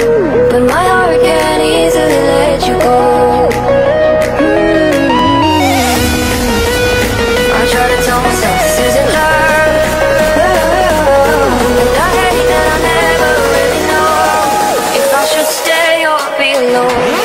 but my heart can't easily let you go. I try to tell myself this isn't love, and I hate that I never really know if I should stay or be alone.